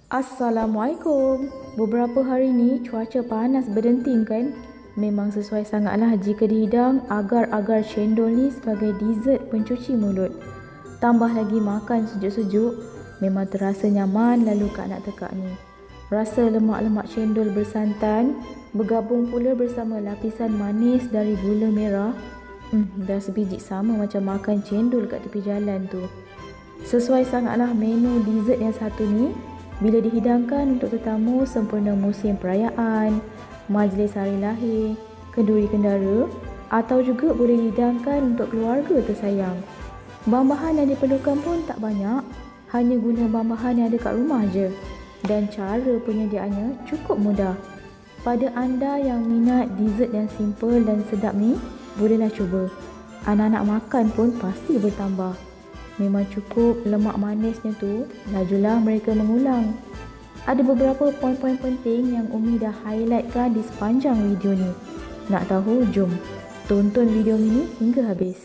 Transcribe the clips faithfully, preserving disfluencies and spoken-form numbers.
Assalamualaikum. Beberapa hari ni cuaca panas berdenting kan? Memang sesuai sangatlah jika dihidang agar-agar cendol ni sebagai dessert pencuci mulut. Tambah lagi makan sejuk-sejuk, memang terasa nyaman lalu kak nak tekak ni. Rasa lemak-lemak cendol bersantan bergabung pula bersama lapisan manis dari gula merah. Hmm, dah sebiji sama macam makan cendol kat tepi jalan tu. Sesuai sangatlah menu dessert yang satu ni bila dihidangkan untuk tetamu sempena musim perayaan, majlis hari lahir, kenduri kendara atau juga boleh dihidangkan untuk keluarga tersayang. Bahan-bahan yang diperlukan pun tak banyak, hanya guna bahan-bahan yang ada kat rumah je. Dan cara penyediaannya cukup mudah. Pada anda yang minat dessert yang simple dan sedap ni, bolehlah cuba. Anak-anak makan pun pasti bertambah. Memang cukup lemak manisnya tu, lajulah mereka mengulang. Ada beberapa poin-poin penting yang Umi dah highlightkan di sepanjang video ni. Nak tahu? Jom tonton video ini hingga habis.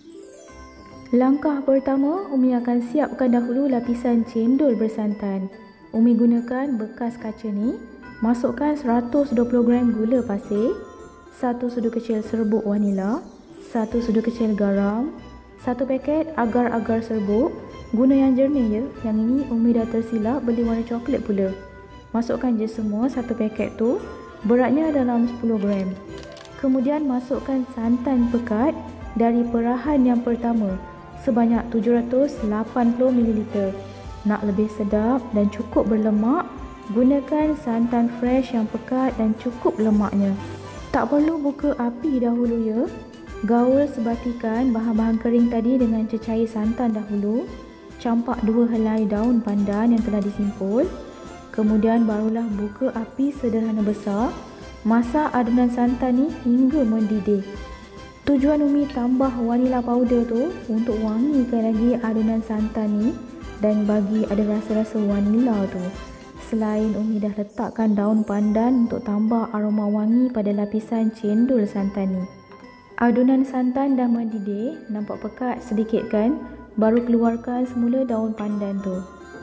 Langkah pertama, Umi akan siapkan dahulu lapisan cendol bersantan. Umi gunakan bekas kaca ni. Masukkan seratus dua puluh gram gula pasir, satu sudu kecil serbuk vanila, satu sudu kecil garam, satu paket agar-agar serbuk. Guna yang jernih je. Yang ini Umi dah tersilap beli warna coklat pula. Masukkan je semua satu paket tu. Beratnya dalam sepuluh gram. Kemudian masukkan santan pekat dari perahan yang pertama sebanyak tujuh ratus lapan puluh mililiter. Nak lebih sedap dan cukup berlemak, gunakan santan fresh yang pekat dan cukup lemaknya. Tak perlu buka api dahulu ya. Gaul sebatikan bahan-bahan kering tadi dengan cecair santan dahulu. Campak dua helai daun pandan yang telah disimpul. Kemudian barulah buka api sederhana besar. Masak adunan santan ni hingga mendidih. Tujuan Umi tambah vanilla powder tu untuk wangikan lagi adunan santan ni dan bagi ada rasa-rasa vanilla tu. Selain Umi dah letakkan daun pandan untuk tambah aroma wangi pada lapisan cendol santan ni. Adunan santan dah mendidih, nampak pekat sedikit kan? Baru keluarkan semula daun pandan tu.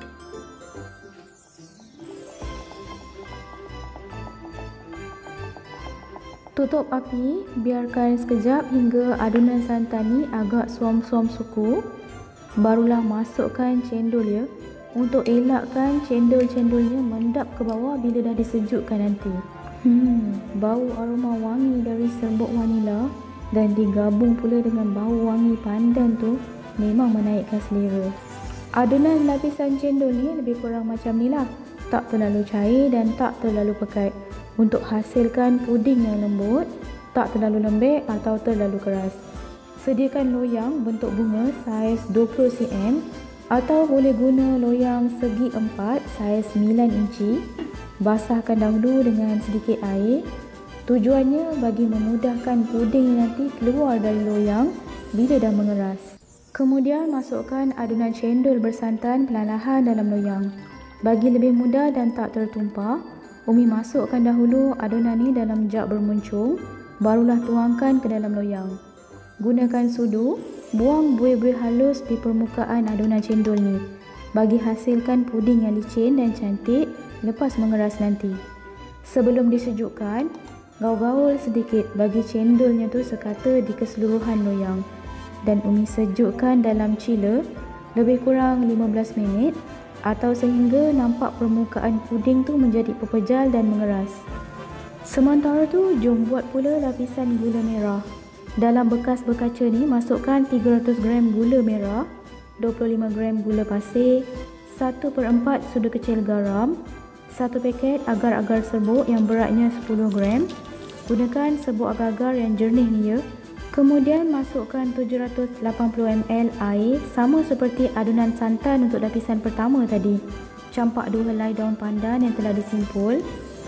Tutup api, biarkan sekejap hingga adunan santan ni agak suam-suam suku. Barulah masukkan cendol ya. Untuk elakkan cendol-cendolnya mendap ke bawah bila dah disejukkan nanti. Hmm, bau aroma wangi dari serbuk vanila dan digabung pula dengan bau wangi pandan tu memang menaikkan selera. Adunan lapisan cendol ni lebih kurang macam ni lah. Tak terlalu cair dan tak terlalu pekat. Untuk hasilkan puding yang lembut, tak terlalu lembek atau terlalu keras. Sediakan loyang bentuk bunga saiz dua puluh sentimeter atau boleh guna loyang segi empat saiz sembilan inci. Basahkan dahulu dengan sedikit air. Tujuannya bagi memudahkan puding nanti keluar dari loyang bila dah mengeras. Kemudian masukkan adunan cendol bersantan perlahan dalam loyang. Bagi lebih mudah dan tak tertumpah, Umi masukkan dahulu adunan ni dalam jug bermuncung, barulah tuangkan ke dalam loyang. Gunakan sudu, buang buih-buih halus di permukaan adunan cendol ni bagi hasilkan puding yang licin dan cantik lepas mengeras nanti. Sebelum disejukkan, gaul-gaul sedikit bagi cendolnya tu sekata di keseluruhan loyang. Dan Umi sejukkan dalam chiller lebih kurang lima belas minit atau sehingga nampak permukaan puding tu menjadi pepejal dan mengeras. Sementara tu, jom buat pula lapisan gula merah. Dalam bekas berkaca ni, masukkan tiga ratus gram gula merah, dua puluh lima gram gula pasir, satu per empat sudu kecil garam, satu paket agar-agar serbuk yang beratnya sepuluh gram. Gunakan serbuk agar-agar yang jernih ni ya. Kemudian masukkan tujuh ratus lapan puluh mililiter air sama seperti adunan santan untuk lapisan pertama tadi. Campak dua helai daun pandan yang telah disimpul.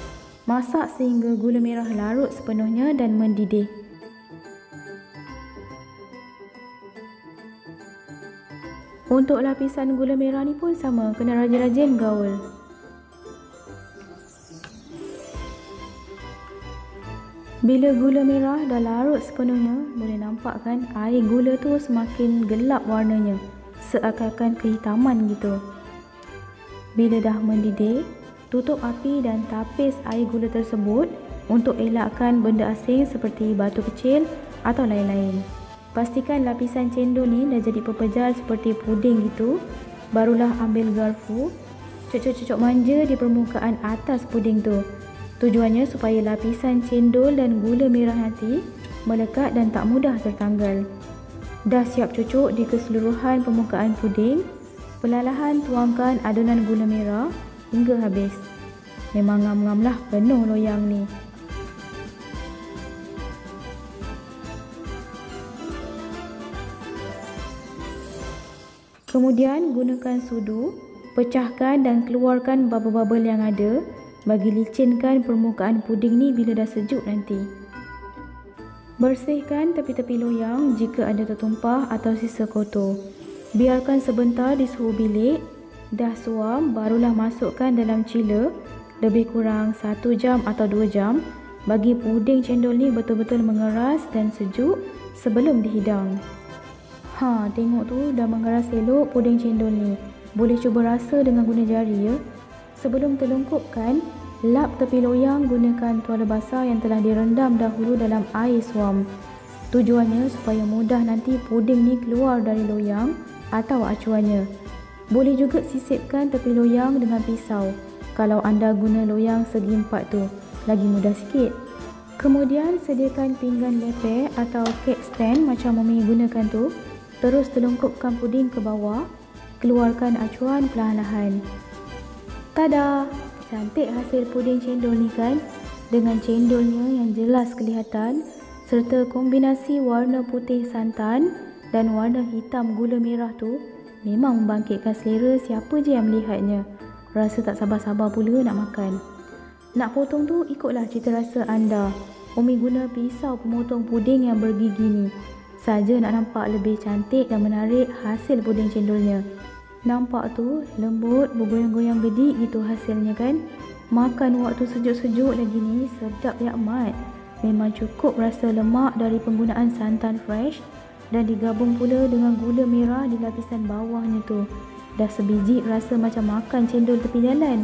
Masak sehingga gula merah larut sepenuhnya dan mendidih. Untuk lapisan gula merah ni pun sama, kena rajin-rajin gaul. Bila gula merah dah larut sepenuhnya, boleh nampak kan air gula tu semakin gelap warnanya, seakan-akan kehitaman gitu. Bila dah mendidih, tutup api dan tapis air gula tersebut untuk elakkan benda asing seperti batu kecil atau lain-lain. Pastikan lapisan cendol ni dah jadi pepejal seperti puding gitu. Barulah ambil garpu, cucuk-cucuk manja di permukaan atas puding tu. Tujuannya supaya lapisan cendol dan gula merah nanti melekat dan tak mudah tertanggal. Dah siap cucuk di keseluruhan permukaan puding, perlahan tuangkan adunan gula merah hingga habis. Memang ngam-ngam lah penuh loyang ni. Kemudian gunakan sudu, pecahkan dan keluarkan bubble-bubble yang ada bagi licinkan permukaan puding ni bila dah sejuk nanti. Bersihkan tepi-tepi loyang jika ada tertumpah atau sisa kotor. Biarkan sebentar di suhu bilik. Dah suam, barulah masukkan dalam chiller lebih kurang satu jam atau dua jam bagi puding cendol ni betul-betul mengeras dan sejuk sebelum dihidang. Ha, tengok tu dah mengeras elok puding cendol ni. Boleh cuba rasa dengan guna jari ya. Sebelum terlengkupkan, lap tepi loyang gunakan tuala basah yang telah direndam dahulu dalam air suam. Tujuannya supaya mudah nanti puding ni keluar dari loyang atau acuannya. Boleh juga sisipkan tepi loyang dengan pisau. Kalau anda guna loyang segi empat tu, lagi mudah sikit. Kemudian sediakan pinggan lepeh atau cake stand macam Mumi gunakan tu. Terus terlengkupkan puding ke bawah. Keluarkan acuan perlahan-lahan. Tada! Cantik hasil puding cendol ni kan? Dengan cendolnya yang jelas kelihatan serta kombinasi warna putih santan dan warna hitam gula merah tu memang membangkitkan selera siapa je yang melihatnya. Rasa tak sabar-sabar pula nak makan. Nak potong tu ikutlah cita rasa anda. Umi guna pisau pemotong puding yang bergigi ni saja nak nampak lebih cantik dan menarik hasil puding cendolnya. Nampak tu lembut, bergoyang-goyang gedik gitu hasilnya kan. Makan waktu sejuk-sejuk lagi ni sedap ya amat. Memang cukup rasa lemak dari penggunaan santan fresh dan digabung pula dengan gula merah di lapisan bawahnya tu. Dah sebiji rasa macam makan cendol tepi jalan.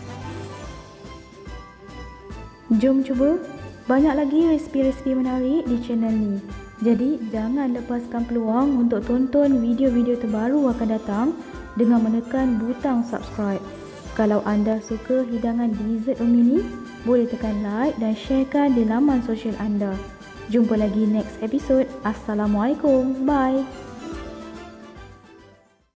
Jom cuba. Banyak lagi resipi-resipi menarik di channel ni. Jadi jangan lepaskan peluang untuk tonton video-video terbaru akan datang dengan menekan butang subscribe. Kalau anda suka hidangan dessert Umi ni, boleh tekan like dan sharekan di laman sosial anda. Jumpa lagi next episode. Assalamualaikum. Bye.